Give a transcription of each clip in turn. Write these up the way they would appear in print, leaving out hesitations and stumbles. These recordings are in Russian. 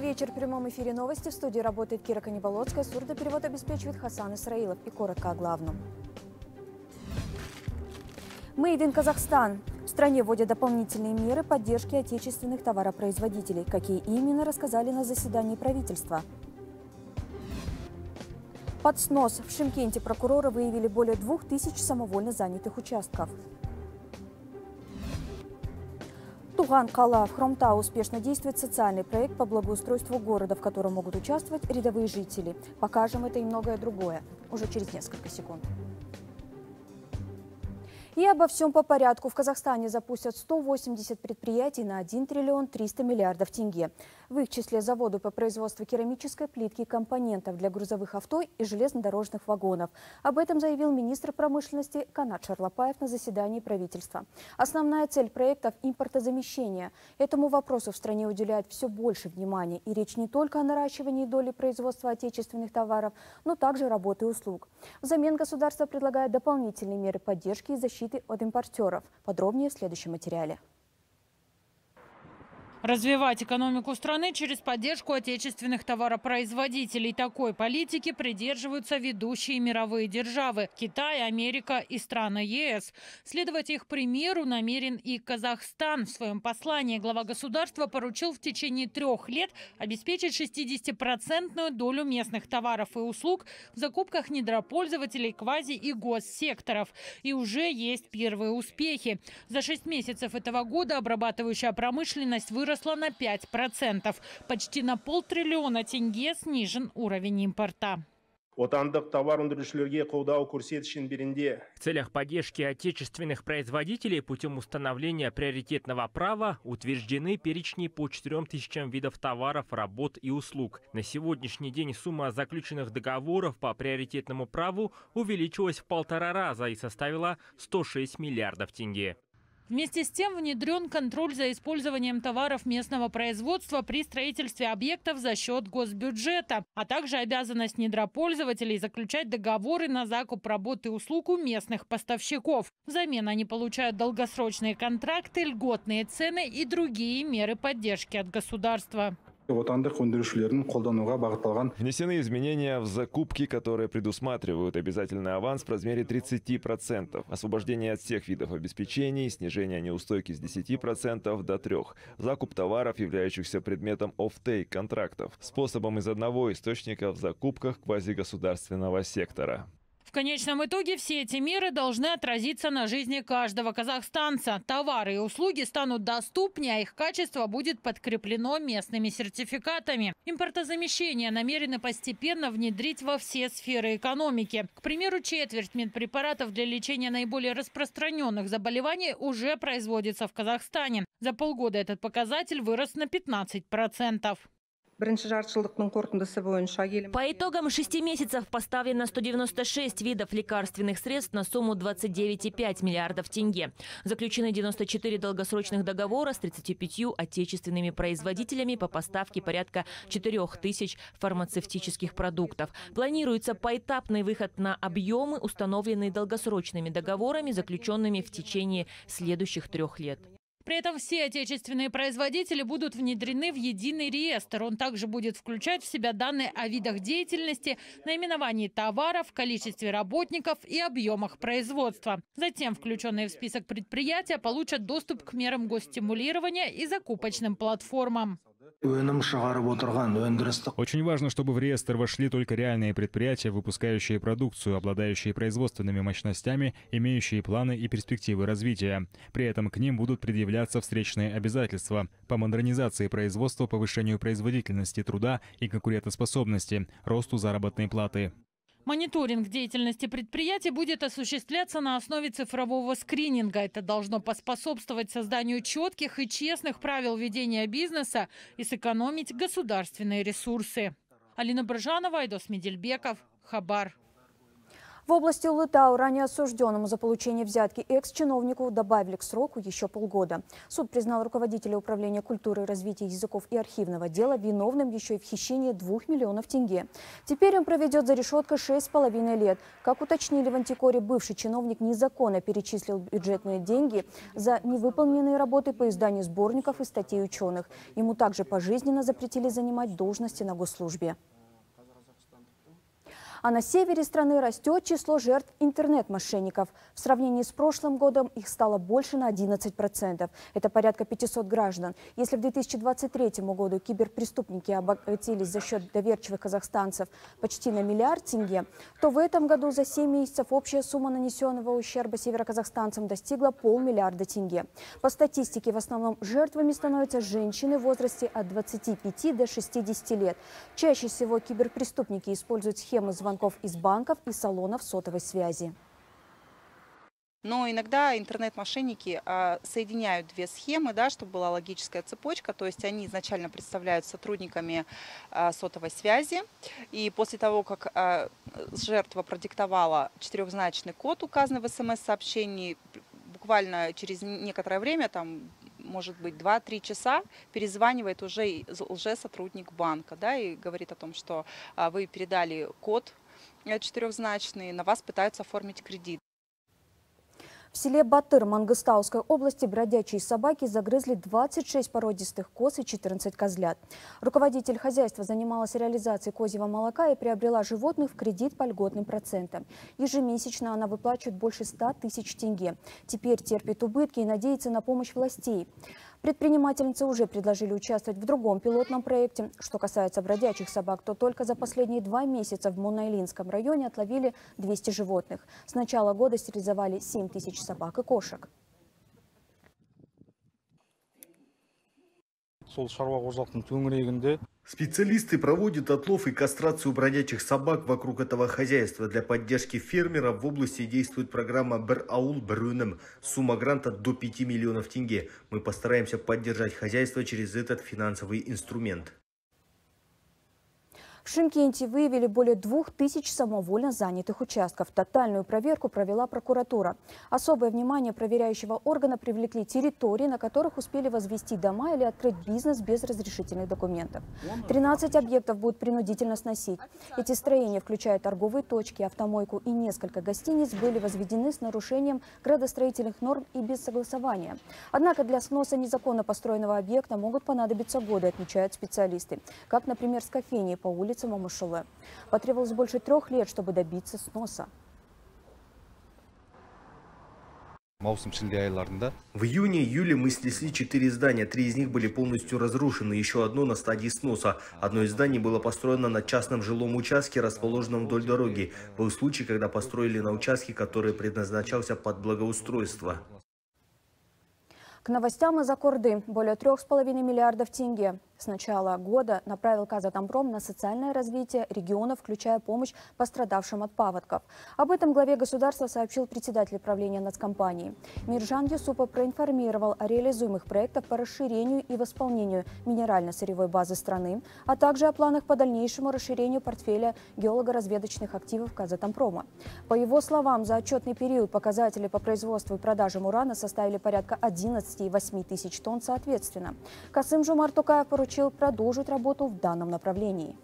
Добрый вечер. В прямом эфире новости. В студии работает Кира Каниболоцкая. Сурдоперевод обеспечивает Хасан Исраилов. И коротко о главном. Made in Казахстан. В стране вводят дополнительные меры поддержки отечественных товаропроизводителей. Какие именно, рассказали на заседании правительства. Под снос. В Шымкенте прокуроры выявили более 2000 самовольно занятых участков. Туган Кала. В Хромтау успешно действует социальный проект по благоустройству города, в котором могут участвовать рядовые жители. Покажем это и многое другое уже через несколько секунд. И обо всем по порядку. В Казахстане запустят 180 предприятий на 1 триллион 300 миллиардов тенге. В их числе заводы по производству керамической плитки и компонентов для грузовых авто и железнодорожных вагонов. Об этом заявил министр промышленности Канат Шарлапаев на заседании правительства. Основная цель проектов – импортозамещение. Этому вопросу в стране уделяют все больше внимания. И речь не только о наращивании доли производства отечественных товаров, но также работы и услуг. Взамен государство предлагает дополнительные меры поддержки и защиты от импортеров. Подробнее в следующем материале. Развивать экономику страны через поддержку отечественных товаропроизводителей. Такой политики придерживаются ведущие мировые державы – Китай, Америка и страны ЕС. Следовать их примеру намерен и Казахстан. В своем послании глава государства поручил в течение 3 лет обеспечить 60% долю местных товаров и услуг в закупках недропользователей, квази- и госсекторов. И уже есть первые успехи. За 6 месяцев этого года обрабатывающая промышленность выросла на 5%. Почти на 500 миллиона тенге снижен уровень импорта. В целях поддержки отечественных производителей путем установления приоритетного права утверждены перечни по 4000 видов товаров, работ и услуг. На сегодняшний день сумма заключенных договоров по приоритетному праву увеличилась в 1,5 раза и составила 106 миллиардов тенге. Вместе с тем внедрен контроль за использованием товаров местного производства при строительстве объектов за счет госбюджета, а также обязанность недропользователей заключать договоры на закуп работ и услуг у местных поставщиков. Взамен они получают долгосрочные контракты, льготные цены и другие меры поддержки от государства. Внесены изменения в закупки, которые предусматривают обязательный аванс в размере 30%, освобождение от всех видов обеспечений, снижение неустойки с 10% до 3%, закуп товаров, являющихся предметом оффтейк контрактов, способом из одного источника в закупках квазигосударственного сектора. В конечном итоге все эти меры должны отразиться на жизни каждого казахстанца. Товары и услуги станут доступнее, а их качество будет подкреплено местными сертификатами. Импортозамещение намерены постепенно внедрить во все сферы экономики. К примеру, четверть медпрепаратов для лечения наиболее распространенных заболеваний уже производится в Казахстане. За полгода этот показатель вырос на 15%. По итогам 6 месяцев поставлено 196 видов лекарственных средств на сумму 29,5 миллиардов тенге. Заключены 94 долгосрочных договора с 35 отечественными производителями по поставке порядка 4000 фармацевтических продуктов. Планируется поэтапный выход на объемы, установленные долгосрочными договорами, заключенными в течение следующих 3 лет. При этом все отечественные производители будут внедрены в единый реестр. Он также будет включать в себя данные о видах деятельности, наименовании товаров, количестве работников и объемах производства. Затем включенные в список предприятия получат доступ к мерам госстимулирования и закупочным платформам. Очень важно, чтобы в реестр вошли только реальные предприятия, выпускающие продукцию, обладающие производственными мощностями, имеющие планы и перспективы развития. При этом к ним будут предъявляться встречные обязательства по модернизации производства, повышению производительности труда и конкурентоспособности, росту заработной платы. Мониторинг деятельности предприятий будет осуществляться на основе цифрового скрининга. Это должно поспособствовать созданию четких и честных правил ведения бизнеса и сэкономить государственные ресурсы. Алина Бржанова, Айдос Медельбеков, Хабар. В области Улытау ранее осужденному за получение взятки экс-чиновнику добавили к сроку еще полгода. Суд признал руководителя управления культуры, развития языков и архивного дела виновным еще и в хищении 2 миллионов тенге. Теперь он проведет за решеткой 6,5 лет. Как уточнили в Антикоре, бывший чиновник незаконно перечислил бюджетные деньги за невыполненные работы по изданию сборников и статей ученых. Ему также пожизненно запретили занимать должности на госслужбе. А на севере страны растет число жертв интернет-мошенников. В сравнении с прошлым годом их стало больше на 11%. Это порядка 500 граждан. Если в 2023 году киберпреступники обогатились за счет доверчивых казахстанцев почти на 1 миллиард тенге, то в этом году за 7 месяцев общая сумма нанесенного ущерба североказахстанцам достигла 500 миллиарда тенге. По статистике, в основном жертвами становятся женщины в возрасте от 25 до 60 лет. Чаще всего киберпреступники используют схемы звонков из банков и салонов сотовой связи. Но иногда интернет-мошенники соединяют две схемы, да, чтобы была логическая цепочка. То есть они изначально представляют сотрудниками сотовой связи. И после того, как жертва продиктовала 4-значный код, указанный в СМС-сообщении, буквально через некоторое время, там, может быть, 2-3 часа, перезванивает уже лжесотрудник банка, да, и говорит о том, что вы передали код 4-значный, на вас пытаются оформить кредит. В селе Батыр Мангыстауской области бродячие собаки загрызли 26 породистых коз и 14 козлят. Руководитель хозяйства занималась реализацией козьего молока и приобрела животных в кредит по льготным процентам. Ежемесячно она выплачивает больше 100 тысяч тенге. Теперь терпит убытки и надеется на помощь властей. Предпринимательницы уже предложили участвовать в другом пилотном проекте. Что касается бродячих собак, то только за последние 2 месяца в Мунайлинском районе отловили 200 животных. С начала года стерилизовали 7 тысяч собак и кошек. Специалисты проводят отлов и кастрацию бродячих собак вокруг этого хозяйства. Для поддержки фермеров в области действует программа «Бір ауыл, бір өнім». Сумма гранта до 5 миллионов тенге. Мы постараемся поддержать хозяйство через этот финансовый инструмент. В Шымкенте выявили более 2000 самовольно занятых участков. Тотальную проверку провела прокуратура. Особое внимание проверяющего органа привлекли территории, на которых успели возвести дома или открыть бизнес без разрешительных документов. 13 объектов будут принудительно сносить. Эти строения, включая торговые точки, автомойку и несколько гостиниц, были возведены с нарушением градостроительных норм и без согласования. Однако для сноса незаконно построенного объекта могут понадобиться годы, отмечают специалисты. Как, например, с кофейней по улице Мамышулы. Потребовалось больше 3 лет, чтобы добиться сноса. В июне-июле мы снесли 4 здания. 3 из них были полностью разрушены, еще одно на стадии сноса. Одно из зданий было построено на частном жилом участке, расположенном вдоль дороги. Был случай, когда построили на участке, который предназначался под благоустройство. К новостям из Аккорды. Более 3,5 миллиардов тенге с начала года направил Казатомпром на социальное развитие регионов, включая помощь пострадавшим от паводков. Об этом главе государства сообщил председатель правления нацкомпании. Миржан Юсупов проинформировал о реализуемых проектах по расширению и восполнению минерально-сырьевой базы страны, а также о планах по дальнейшему расширению портфеля геолого-разведочных активов Казатомпрома. По его словам, за отчетный период показатели по производству и продажам урана составили порядка 11 и 8 тысяч тонн соответственно. Касым-Жомарт Токаев поручил продолжить работу в данном направлении.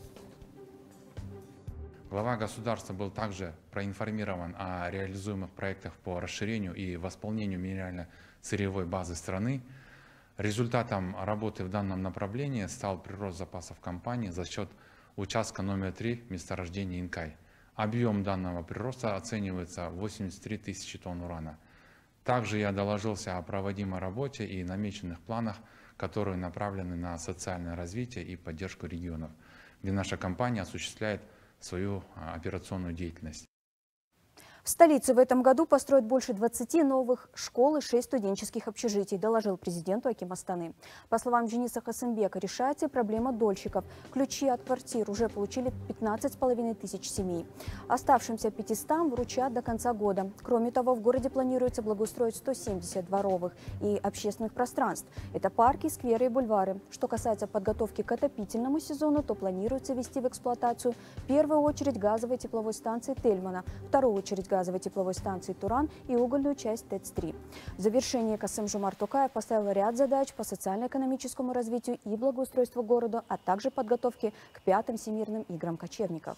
Глава государства был также проинформирован о реализуемых проектах по расширению и восполнению минерально-сырьевой базы страны. Результатом работы в данном направлении стал прирост запасов компании за счет участка номер 3 месторождения Инкай. Объем данного прироста оценивается в 83 тысячи тонн урана. Также я доложился о проводимой работе и намеченных планах, которые направлены на социальное развитие и поддержку регионов, где наша компания осуществляет свою операционную деятельность. В столице в этом году построят больше 20 новых школ и 6 студенческих общежитий, доложил президенту Аким Астаны. По словам Жениса Хасымбека, решается проблема дольщиков. Ключи от квартир уже получили 15,5 тысяч семей. Оставшимся 500 вручат до конца года. Кроме того, в городе планируется благоустроить 170 дворовых и общественных пространств. Это парки, скверы и бульвары. Что касается подготовки к отопительному сезону, то планируется ввести в эксплуатацию в первую очередь газовой тепловой станции Тельмана, в вторую очередь газовой тепловой станции Туран и угольную часть ТЭЦ-3. В завершении Касым-Жомарт Токаев поставил ряд задач по социально-экономическому развитию и благоустройству города, а также подготовке к 5-м Всемирным играм кочевников.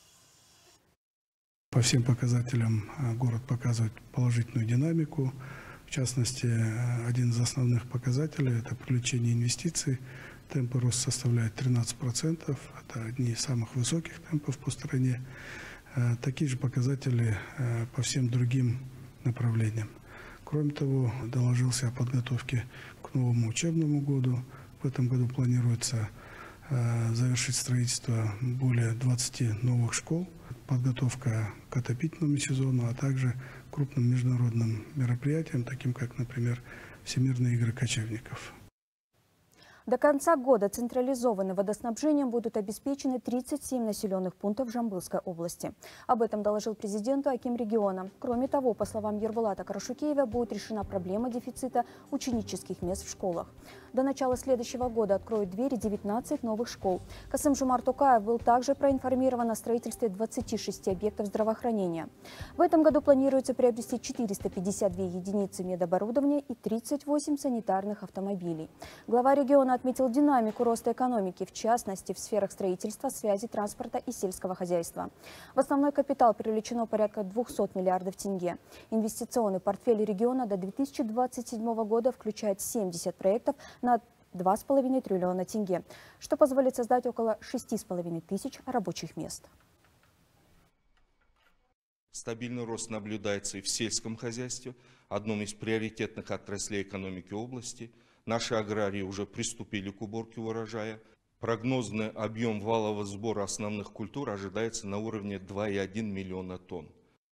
По всем показателям город показывает положительную динамику. В частности, один из основных показателей – это привлечение инвестиций. Темпы роста составляют 13%. Это одни из самых высоких темпов по стране. Такие же показатели по всем другим направлениям. Кроме того, доложился о подготовке к новому учебному году. В этом году планируется завершить строительство более 20 новых школ, подготовка к отопительному сезону, а также крупным международным мероприятиям, таким как, например, Всемирные игры кочевников. До конца года централизованным водоснабжением будут обеспечены 37 населенных пунктов Жамбылской области. Об этом доложил президенту Аким региона. Кроме того, по словам Ербулата Карашукеева, будет решена проблема дефицита ученических мест в школах. До начала следующего года откроют двери 19 новых школ. Касым-Жомарт Токаев был также проинформирован о строительстве 26 объектов здравоохранения. В этом году планируется приобрести 452 единицы медоборудования и 38 санитарных автомобилей. Глава региона отметил динамику роста экономики, в частности, в сферах строительства, связи, транспорта и сельского хозяйства. В основной капитал привлечено порядка 200 миллиардов тенге. Инвестиционный портфель региона до 2027 года включает 70 проектов на 2,5 триллиона тенге, что позволит создать около 6,5 тысяч рабочих мест. Стабильный рост наблюдается и в сельском хозяйстве, одном из приоритетных отраслей экономики области. Наши аграрии уже приступили к уборке урожая. Прогнозный объем валового сбора основных культур ожидается на уровне 2,1 миллиона тонн.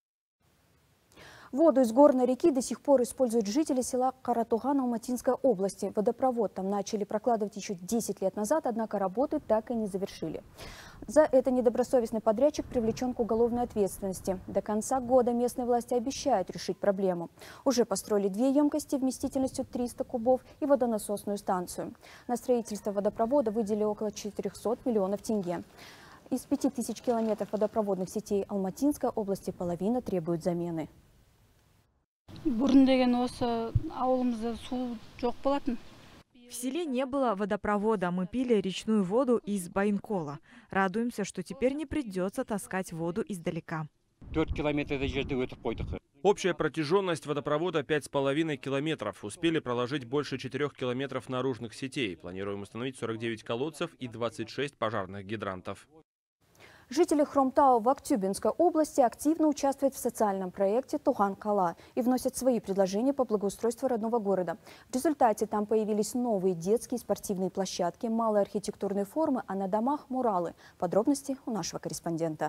Воду из горной реки до сих пор используют жители села Каратуган Алматинской области. Водопровод там начали прокладывать еще 10 лет назад, однако работы так и не завершили. За это недобросовестный подрядчик привлечен к уголовной ответственности. До конца года местные власти обещают решить проблему. Уже построили 2 емкости вместительностью 300 кубов и водонасосную станцию. На строительство водопровода выделили около 400 миллионов тенге. Из 5000 километров водопроводных сетей Алматинской области половина требует замены. В селе не было водопровода, мы пили речную воду из Байнкола. Радуемся, что теперь не придется таскать воду издалека. 4 километра жерде өтіп қойдық. Общая протяженность водопровода 5,5 километров. Успели проложить больше 4 километров наружных сетей. Планируем установить 49 колодцев и 26 пожарных гидрантов. Жители Хромтау в Актюбинской области активно участвуют в социальном проекте «Туган-Кала» и вносят свои предложения по благоустройству родного города. В результате там появились новые детские спортивные площадки, малые архитектурные формы, а на домах – муралы. Подробности у нашего корреспондента.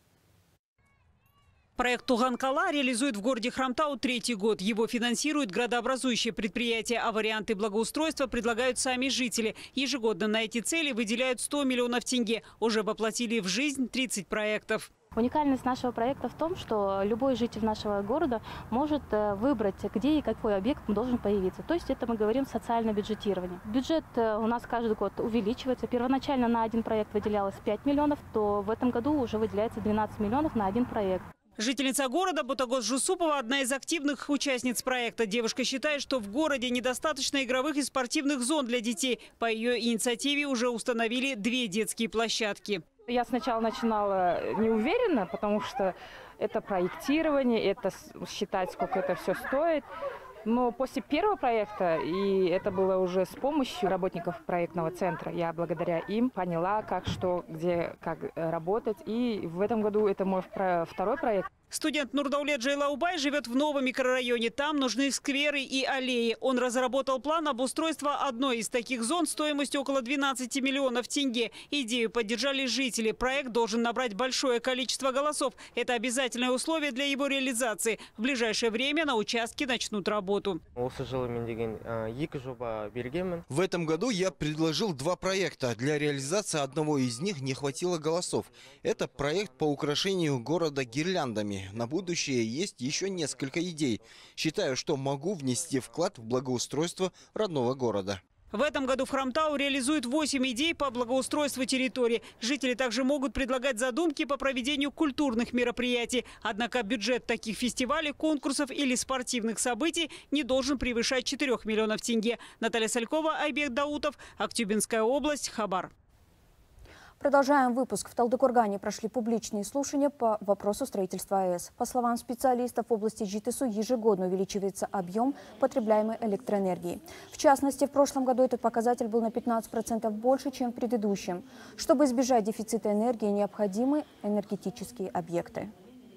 Проект «Туган-Кала» реализует в городе Хромтау 3-й год. Его финансирует градообразующее предприятие, а варианты благоустройства предлагают сами жители. Ежегодно на эти цели выделяют 100 миллионов тенге. Уже воплотили в жизнь 30 проектов. Уникальность нашего проекта в том, что любой житель нашего города может выбрать, где и какой объект должен появиться. То есть это мы говорим социальное бюджетирование. Бюджет у нас каждый год увеличивается. Первоначально на один проект выделялось 5 миллионов, то в этом году уже выделяется 12 миллионов на один проект. Жительница города Бутагоз Жусупова – одна из активных участниц проекта. Девушка считает, что в городе недостаточно игровых и спортивных зон для детей. По ее инициативе уже установили 2 детские площадки. Я сначала начинала неуверенно, потому что это проектирование, это считать, сколько это все стоит. Но после первого проекта, и это было уже с помощью работников проектного центра, я благодаря им поняла, как, что, где, как работать. И в этом году это мой второй проект. Студент Нурдаулет Джейлаубай живет в новом микрорайоне. Там нужны скверы и аллеи. Он разработал план обустройства одной из таких зон стоимостью около 12 миллионов тенге. Идею поддержали жители. Проект должен набрать большое количество голосов. Это обязательное условие для его реализации. В ближайшее время на участке начнут работу. В этом году я предложил 2 проекта. Для реализации одного из них не хватило голосов. Это проект по украшению города гирляндами. На будущее есть еще несколько идей. Считаю, что могу внести вклад в благоустройство родного города. В этом году в Хромтау реализуют 8 идей по благоустройству территории. Жители также могут предлагать задумки по проведению культурных мероприятий. Однако бюджет таких фестивалей, конкурсов или спортивных событий не должен превышать 4 миллионов тенге. Наталья Салькова, Айбек Даутов, Актюбинская область, Хабар. Продолжаем выпуск. В Талдыкургане прошли публичные слушания по вопросу строительства АЭС. По словам специалистов в области ЖИТИСу, ежегодно увеличивается объем потребляемой электроэнергии. В частности, в прошлом году этот показатель был на 15% больше, чем в предыдущем. Чтобы избежать дефицита энергии, необходимы энергетические объекты.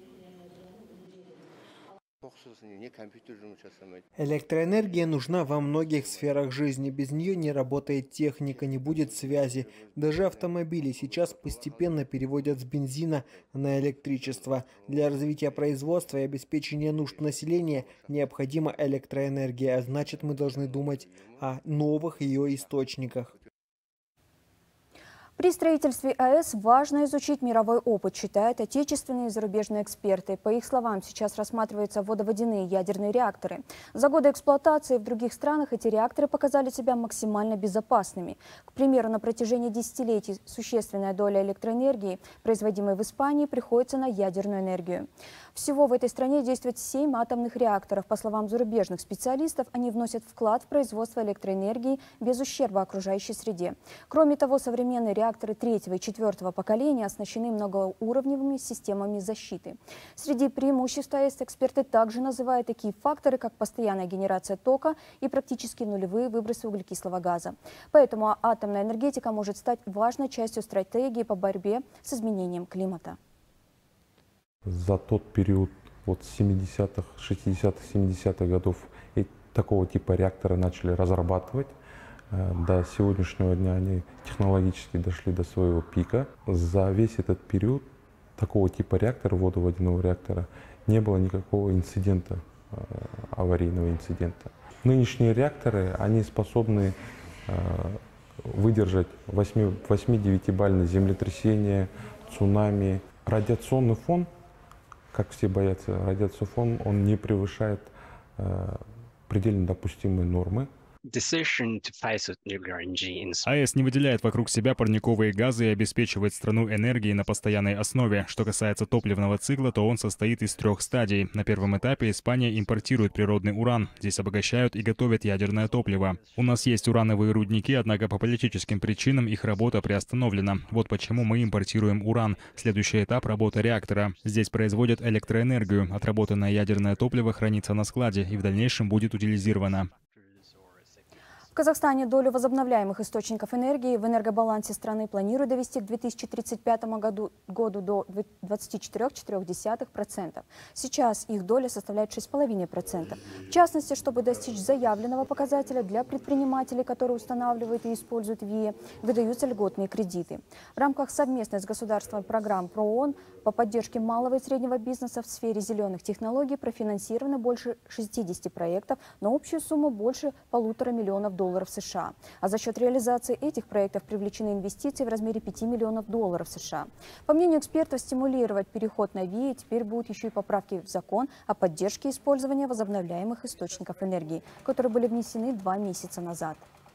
Электроэнергия нужна во многих сферах жизни. Без нее не работает техника, не будет связи. Даже автомобили сейчас постепенно переводят с бензина на электричество. Для развития производства и обеспечения нужд населения необходима электроэнергия, а значит, мы должны думать о новых ее источниках. При строительстве АЭС важно изучить мировой опыт, считают отечественные и зарубежные эксперты. По их словам, сейчас рассматриваются водоводяные ядерные реакторы. За годы эксплуатации в других странах эти реакторы показали себя максимально безопасными. К примеру, на протяжении десятилетий существенная доля электроэнергии, производимой в Испании, приходится на ядерную энергию. Всего в этой стране действует 7 атомных реакторов. По словам зарубежных специалистов, они вносят вклад в производство электроэнергии без ущерба окружающей среде. Кроме того, современные реакторы 3-го и 4-го поколения оснащены многоуровневыми системами защиты. Среди преимуществ АЭС эксперты также называют такие факторы, как постоянная генерация тока и практически нулевые выбросы углекислого газа. Поэтому атомная энергетика может стать важной частью стратегии по борьбе с изменением климата. За тот период от 70-х, 60-х, 70-х годов такого типа реактора начали разрабатывать. До сегодняшнего дня они технологически дошли до своего пика. За весь этот период такого типа реактора, водоводяного реактора, не было никакого инцидента, аварийного инцидента. Нынешние реакторы, они способны выдержать 8-9-бальное землетрясение, цунами. Радиационный фон, как все боятся, радиационный фон, он не превышает предельно допустимые нормы. АЭС не выделяет вокруг себя парниковые газы и обеспечивает страну энергией на постоянной основе. Что касается топливного цикла, то он состоит из 3 стадий. На первом этапе Испания импортирует природный уран. Здесь обогащают и готовят ядерное топливо. У нас есть урановые рудники, однако по политическим причинам их работа приостановлена. Вот почему мы импортируем уран. Следующий этап — работа реактора. Здесь производят электроэнергию. Отработанное ядерное топливо хранится на складе и в дальнейшем будет утилизировано. В Казахстане долю возобновляемых источников энергии в энергобалансе страны планируют довести к 2035 году до 24,4%. Сейчас их доля составляет 6,5%. В частности, чтобы достичь заявленного показателя, для предпринимателей, которые устанавливают и используют ВИЭ, выдаются льготные кредиты. В рамках совместной с государством программ ПРООН по поддержке малого и среднего бизнеса в сфере зеленых технологий профинансировано больше 60 проектов на общую сумму больше $1,5 миллиона США. А за счет реализации этих проектов привлечены инвестиции в размере $5 миллионов США. По мнению экспертов, стимулировать переход на ВИЭ теперь будут еще и поправки в закон о поддержке использования возобновляемых источников энергии, которые были внесены 2 месяца назад.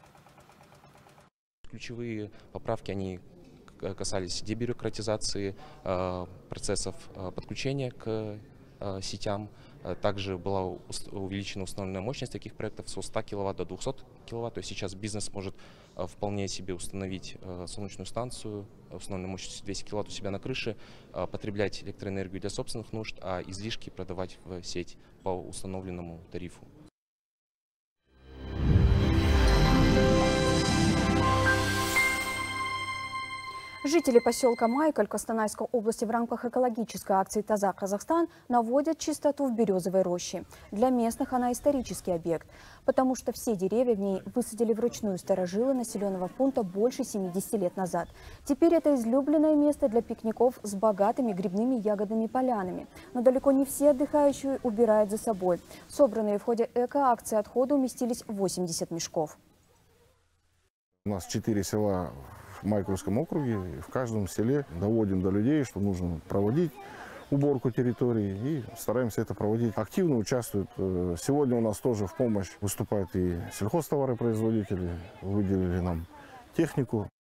Ключевые поправки, они касались дебюрократизации процессов подключения к сетям. Также была увеличена установленная мощность таких проектов со 100 кВт до 200 кВт. То есть сейчас бизнес может вполне себе установить солнечную станцию установленной мощностью 200 кВт у себя на крыше, потреблять электроэнергию для собственных нужд, а излишки продавать в сеть по установленному тарифу. Жители поселка Майкаль Костанайской области в рамках экологической акции «Таза Казахстан» наводят чистоту в березовой роще. Для местных она исторический объект, потому что все деревья в ней высадили вручную старожилы населенного пункта больше 70 лет назад. Теперь это излюбленное место для пикников с богатыми грибными ягодными полянами. Но далеко не все отдыхающие убирают за собой. Собранные в ходе эко-акции отходы уместились в 80 мешков. У нас 4 села в Майкальском округе. В каждом селе доводим до людей, что нужно проводить уборку территории, и стараемся это проводить. Активно участвуют. Сегодня у нас тоже в помощь выступают и сельхозтоваропроизводители, выделили нам технику.